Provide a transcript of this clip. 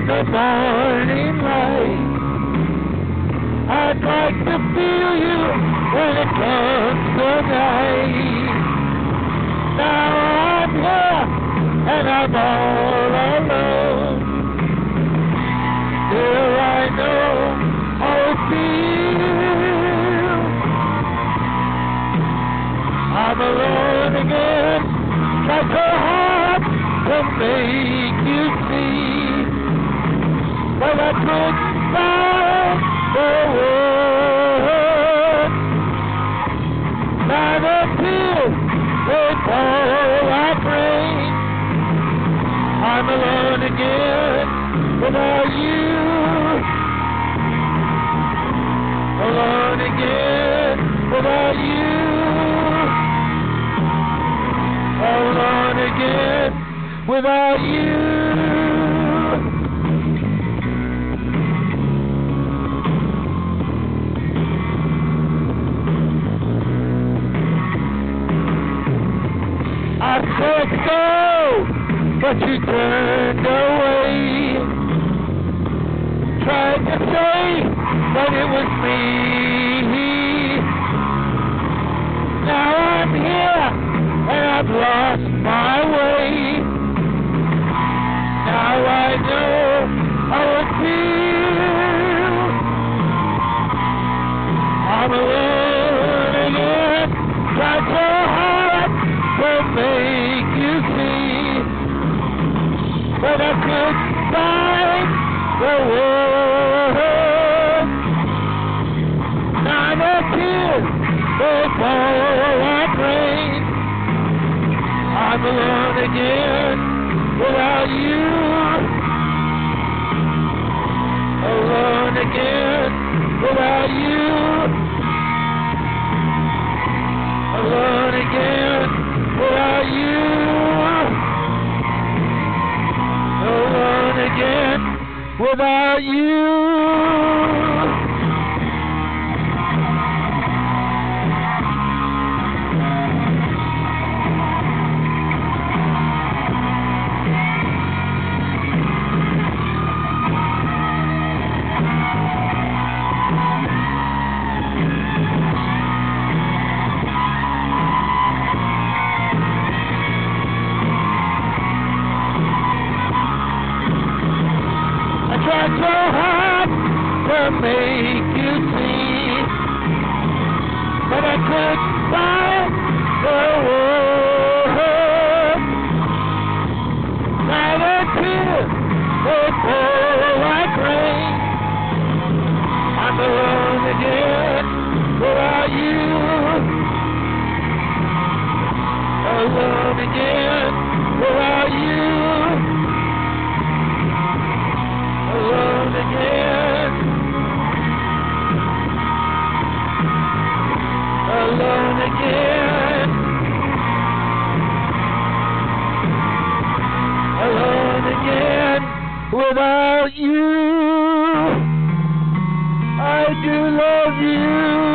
of the morning light. I'd like to feel you when it comes to night. Now I'm here and I'm all alone. Still I know how it feels. I'm alone again, try so hard to make you see, but I couldn't find the words. Now the tears, they fall like rain. I'm alone again without you. Alone again without you. Alone again without you. I said go, but you turned away. Tried to say that it was me. Now I'm here and I've lost my way. Now I know how it feels. I'm alone again, tried so hard to make you see, but I couldn't find the words. Now the tears, they fall like rain. I'm alone again without you. Alone again without you. Alone again without you. Alone again without you. Tried so hard to make you see, but I couldn't find the words. Now the tears, they fall like rain. I'm alone again without you. Alone again without you. Alone again. Alone again. Alone again without you. I do love you.